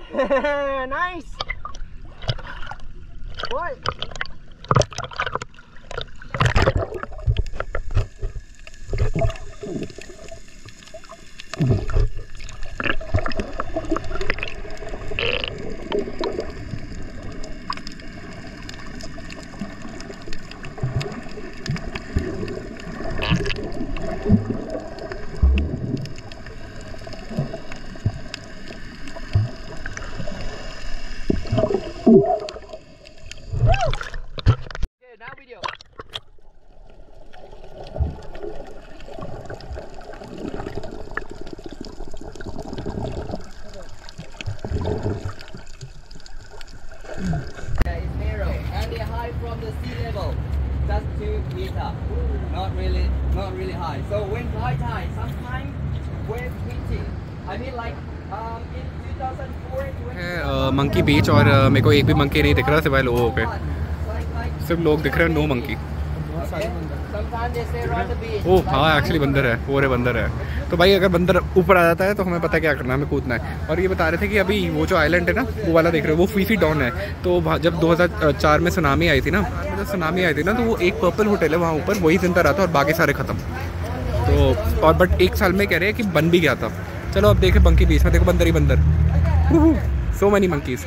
Nice. Boy. Now video. It's narrow and the height from the sea level just 2 meters. Not really high. So when high tide, sometimes wave pitching. I mean like in 2004. Monkey beach और मेरे को एक भी monkey नहीं दिख रहा सिवाय लोगों के, सिर्फ लोग दिख रहे हैं, नो मंकी। ओह हाँ एक्चुअली बंदर है, वो रे बंदर है। तो भाई अगर बंदर ऊपर आ जाता है तो हमें पता है क्या करना है, हमें कूदना है। और ये बता रहे थे कि अभी वो जो आइलैंड है ना, वो वाला देख रहे हो, वो फीफी डॉन है। तो जब 2004 में सुनामी आई थी ना, तो वो एक पर्पल होटल है वहाँ ऊपर, वही जिंदा रहा था और बाकी सारे ख़त्म। तो और बट एक साल में कह रहे हैं कि बन भी गया था। चलो अब देखें मंकी बीच में, देखो बंदर ही बंदर, सो मैनी मंकीज।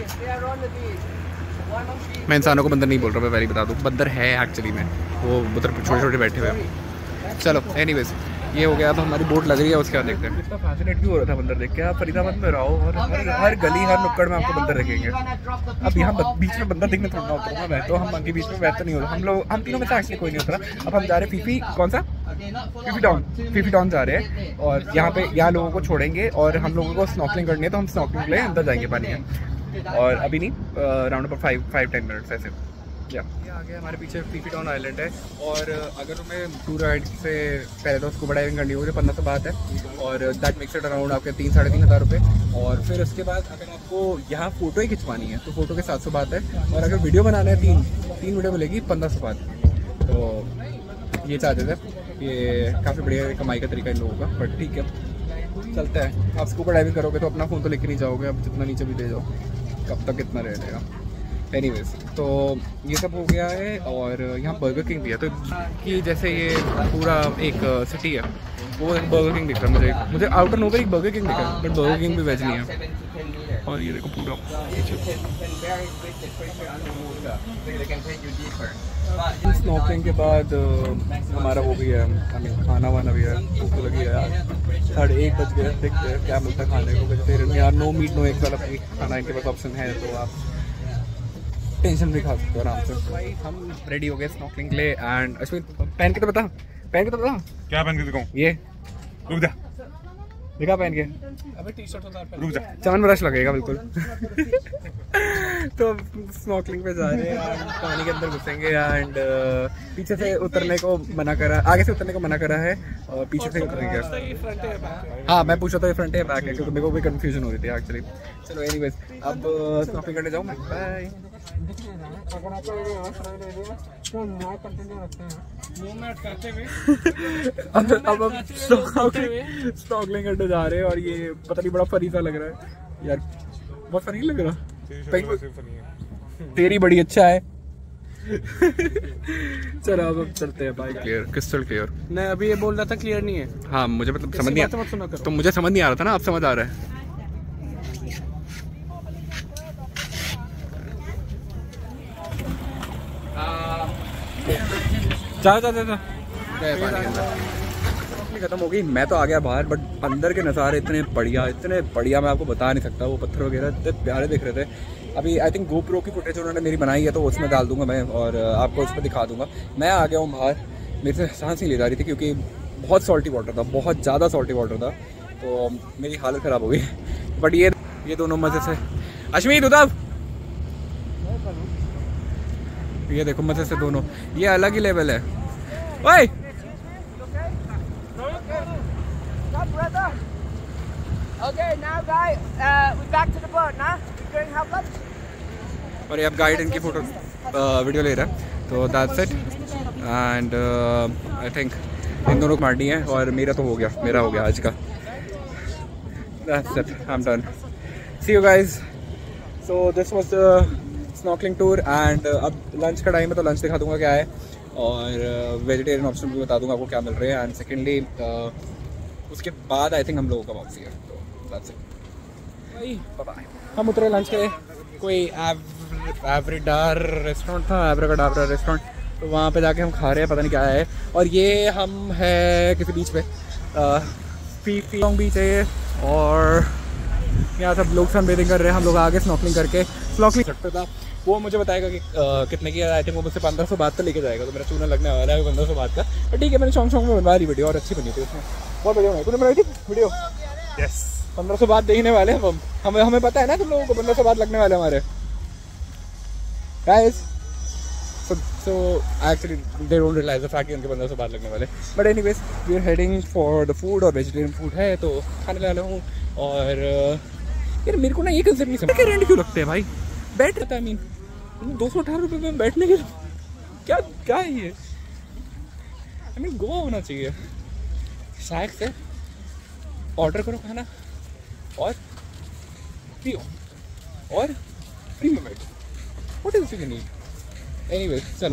मैं इंसानों को बंदर नहीं बोल रहा, मैं पहले बता दूँ, बंदर है एक्चुअली में, वो उधर छोटे छोटे बैठे हुए हैं। चलो एनीवेज ये हो गया, अब हमारी बोट लग रही है, उसके बाद देखते हैं। इतना फैसिनेट क्यों हो रहा था बंदर देख के। आप फरीदाबाद में रहो और हर गली हर नुक्कड़ में आपको बंदर दिखेंगे। अब यहाँ बीच में बंदर दिखने थोड़ा उतरूंगा मैं, तो हम मंकी बीच में वैसे नहीं होता। हम तीनों में से एक्चुअली कोई नहीं उतरा। अब हम जा रहे हैं फीफी, कौन सा फीफी डॉन जा रहे हैं। और यहाँ लोगों को छोड़ेंगे और हम लोगों को स्नॉर्कलिंग करनी है, तो हम स्नॉर्कलिंग के लिए अंदर जाएंगे पानी में। और अभी नहीं, राउंड अबाउट 5-10 मिनट्स ऐसे। ये आ गया हमारे पीछे फीफी डॉन आइलैंड है। और अगर तुम्हें टूर गाइड से पहले तो स्कूबा डाइविंग करनी होगी, 1500 बात है, और दैट मेक्स इट अराउंड आपके 3-3.5 हज़ार रुपये। और फिर उसके बाद अगर आपको यहाँ फ़ोटो ही खिंचवानी है तो फ़ोटो के 700 बात है। और अगर वीडियो बनाना है, तीन वीडियो मिलेगी 1500 बात। तो ये चार्जेस है। ये काफ़ी बढ़िया कमाई का तरीका इन लोगों का, बट ठीक है चलता है। आप स्कूबा डाइविंग करोगे तो अपना फ़ोन तो लेके नहीं जाओगे, अब जितना नीचे भी ले जाओ, कब तक कितना रह जाएगा। एनीवेज तो ये सब हो गया है। और यहाँ बर्गर किंग भी है, तो कि जैसे ये पूरा एक सिटी है, वो बर्गर किंग दिख रहा है मुझे आउटर नोवर एक बर्गर किंग दिख रहा है, बट बर्गर किंग भी वेज नहीं है। और ये देखो पूरा स्नॉर्कलिंग के बाद हमारा वो भी है, हमें खाना वाना भी है, भूख लगी है यार। 1:30 बज गए, देखते हैं क्या मिलता है खाने को। वेजिटेरियन यार, नो मीट नो एग वाला खाना इनके पास ऑप्शन है, तो आप टेंशन भी खा सकते हो आराम से। भाई हम रेडी हो गए स्नॉर्कलिंग के लिए। एंड अश्विन पहन के तो बता क्या पहन के दिखाऊं? ये रुक जा, दिखा पहन के। अबे टी-शर्ट रुक जा, चमन ब्रश लगेगा बिल्कुल। तो स्नॉर्कलिंग पे जा रहे हैं, पानी के अंदर घुसेंगे। एंड पीछे से उतरने को मना करा, आगे से उतरने को मना करा है, और पीछे से उतरेंगे। हाँ मैं पूछा था ये फ्रंट है बैक है, क्योंकि मेरे को भी कंफ्यूजन हो रही थी एक्चुअली। चलो एनीवेज अब स्नॉर्कलिंग करने जाऊँ मैं, बाय। अब स्नॉर्कलिंग करने जा रहे हैं, और ये पता नहीं बड़ा फनी सा लग रहा है यार, बहुत फनी लग रहा। तेरी बड़ी अच्छा है। चलो अब चलते हैं भाई। Clear, crystal clear. मैं अभी ये बोल रहा था क्लियर नहीं है। हाँ मुझे मतलब समझ नहीं आ, तो मुझे समझ नहीं आ रहा था ना, अब समझ आ रहा है। जा खत्म हो गई, मैं तो आ गया बाहर, बट अंदर के नज़ारे इतने बढ़िया मैं आपको बता नहीं सकता। वो पत्थर वगैरह इतने प्यारे दिख रहे थे। अभी आई थिंक GoPro की फुटेज उन्होंने मेरी बनाई है, तो उसमें डाल दूंगा मैं, और आपको उस पर दिखा दूंगा। मैं आ गया हूँ बाहर, मेरे से सांस नहीं ले जा रही थी, क्योंकि बहुत सॉल्टी वाटर था, बहुत ज़्यादा सॉल्टी वाटर था, तो मेरी हालत ख़राब हो गई। बट ये दोनों मज़े से, अश्मीत उधर ये देखो मज़े से दोनों, ये अलग ही लेवल है। ओए Okay, now guys, we're back to the boat now. We're going to have lunch. और ये अब गाइड इनकी फोटो वीडियो ले रहा है, तो that's it. And I think इन दोनों को मारनी है, और मेरा हो गया आज का। That's it, I am done. See you guys so this was snorkelling tour and अब लंच का टाइम है तो लंच दिखा दूंगा क्या है और वेजिटेरियन ऑप्शन भी बता दूंगा आपको क्या मिल रहे हैं एंड सेकेंडली उसके बाद आई थिंक हम लोगों का वापसी है तो दैट्स इट बाय। हम उतरे लंच के कोई एवरीडार रेस्टोरेंट था, एवरीडार रेस्टोरेंट, तो वहाँ पे जाके हम खा रहे हैं, पता नहीं क्या है। और ये हम है किसी बीच पे फी लॉन्ग बीच है ये और यहाँ सब लोग सन बेदिंग कर रहे हैं। हम लोग आगे स्नॉर्कलिंग करके स्नॉर्कलिंग सकते था, वो मुझे बताएगा कि कितने की, आई थिंक वो मुझसे 1500 बात तो लेके जाएगा, तो मेरा चूना लगने वाला है 1500 बात का। पर ठीक है, मैंने शौक में बनवा रही वीडियो और अच्छी बनी थी उसमें, बहुत बढ़िया बनाई। तूने बनाई थी वीडियो? यस। 1500 बात देखने वाले हैं हमें पता है ना तुम लोगों को 1500 बात लगने वाले हमारे guys. So actually they don't realize the fact कि उनके 1500 बात लगने वाले। But anyways we are heading for the food और vegetarian food है तो खाने वाला हूँ। और यार मेरे को ना ये कंसेप्ट नहीं समझ के रेंट क्यों लगते हैं भाई, बैठ रहता है। I mean 218 रुपये में बैठने के क्या है ये? I mean गोवा होना चाहिए। शायद से ऑर्डर करो खाना और पियो और फ्री में बैठो। What else you can eat? Anyways, चलो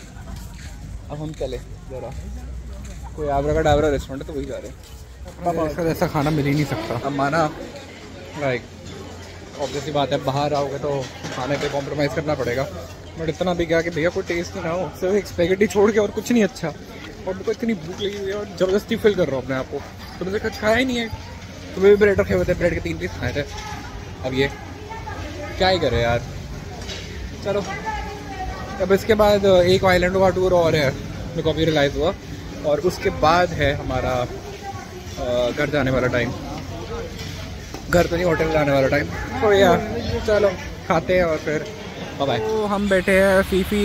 अब हम चले ज़रा, कोई आबरा का डाबरा रेस्टोरेंट है तो वही जा रहे हैं। पापा इसका जैसा खाना मिल ही नहीं सकता। अब माना लाइक ऑब्वियसली बात है, बाहर आओगे तो खाने पे कॉम्प्रोमाइज़ करना पड़ेगा, बट इतना भी क्या कि भैया कोई टेस्ट ही ना हो, सिर्फ एक स्पेगेटी छोड़ के और कुछ नहीं अच्छा। और मेरे को इतनी भूख लगी हुई है और ज़बरदस्ती फील कर रहा हूँ अपने आप को, तो मुझे कुछ खाया ही नहीं है। तो भी ब्रेड रखे हुए थे, ब्रेड के 3 पीस खाए थे। अब ये क्या ही करे यार, चलो। अब इसके बाद एक आइलैंड का टूर और है, मेरे को अभी रियलाइज़ हुआ, और उसके बाद है हमारा घर जाने वाला टाइम। घर तो नहीं, होटल जाने वाला टाइम। तो यार चलो खाते हैं और फिर बाय। तो हम बैठे हैं फीफी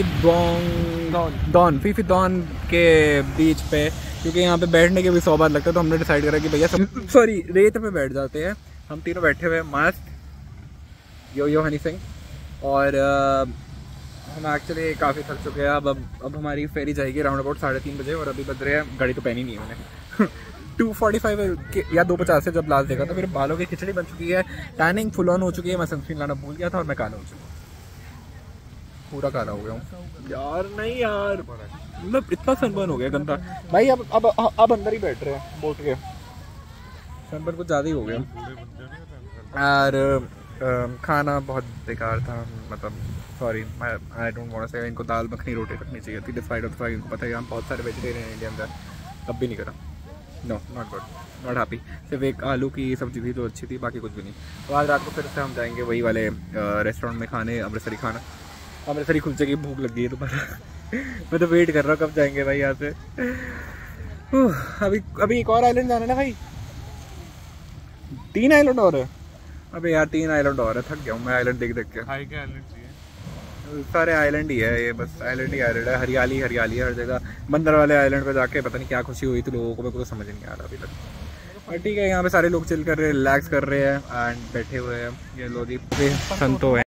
डॉन के बीच पे, क्योंकि यहाँ पे बैठने के भी 100 बार लगता है, तो हमने डिसाइड करा कि भैया सॉरी रेत पे बैठ जाते हैं। हम तीनों बैठे हुए हैं मस्त यो हनी सिंह, और हम एक्चुअली काफ़ी थक चुके हैं। अब हमारी फेरी जाएगी राउंड अबाउट 3:30 बजे, और अभी बज रहे हैं, गाड़ी तो पहनी नहीं है मैंने 2:45 या 2:50 से जब लास्ट देखा तो मेरे बालों की खिचड़ी बन चुकी है, टैनिंग फुल ऑन हो चुकी है। मैं सनस्क्रीन लाना भूल गया था और मैं काला हो चुका हूँ, पूरा काला हो गया हूँ यार। नहीं यार, मैं इतना सनबर्न हो गया गंदा भाई। अब अंदर ही बैठ रहे हैं बोट के, सनबर्न कुछ ज़्यादा ही हो गया। और खाना बहुत बेकार था, मतलब sorry I don't want to say, इनको दाल मखनी रोटी रखनी चाहिए थी डिस्पाइट ऑफ द फैक्ट इनको पता है हम बहुत सारे वेजिटेरियन इंडियन अंदर, तब भी नहीं करा। No not good, not happy. सिर्फ एक आलू की सब्जी थी जो अच्छी थी, बाकी कुछ भी नहीं। तो आज रात को फिर से हम जाएंगे वही वाले रेस्टोरेंट में खाने, अमृतसरी खाना। अमृतसरी खुल जाएगी, भूख लग गई है दोबारा मैं तो वेट कर रहा हूँ कब जाएंगे भाई यहाँ से। अभी एक और आइलैंड जाना है ना भाई, 3 आइलैंड और है। अबे यार 3 आइलैंड और है, थक गया हूँ मैं आइलैंड देख के। सारे आइलैंड ही है ये, बस आइलैंड ही आइलैंड है, हरियाली हरियाली है हर जगह। बंदर वाले आइलैंड पे जाके पता नहीं क्या खुशी हुई थी लोगों को, मेरे को तो समझ नहीं आ रहा अभी तक। और ठीक है, यहाँ पे सारे लोग चिल कर रहे हैं, रिलैक्स कर रहे हैं एंड बैठे हुए हैं। ये लो जी संतो है।